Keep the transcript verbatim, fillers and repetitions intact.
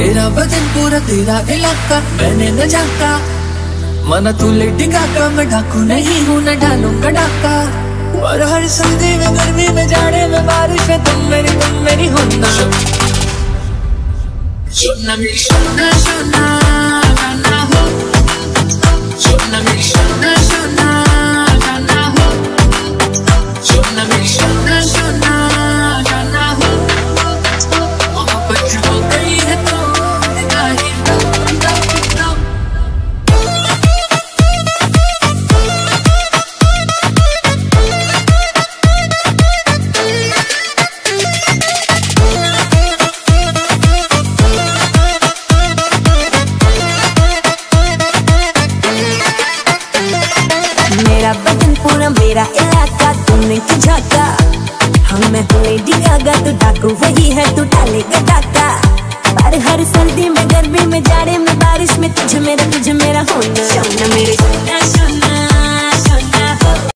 मेरा बदन पूरा तेरा इलाका, मैंने न झाका। मना तू लेटी गाका, मैं डाकू नहीं हूँ, न डालूंगा डाका। और हर सर्दी में, गर्मी में, जाड़े में, बारिश में, तुम मेरी तुम मेरी होना। सोना मेरी सोना सोना गाना हो, सोना मेरी सोना सोना गाना हो, सोना मेरी सोना सोना गाना हो। मोहब्बत हो गई है तो निगाहें दम दम दम। मेरा बदन पूरा मेरा इलाका, तुमने क्यों झाका। हम मैं हूँ लेडी गागा, तू डाकू वही है, तू डालेगा डाका। पर हर सर्दी में, गर्मी में, जाड़े में, बारिश में, तुझे मेरा तुझे मेरा होना। सोना मेरी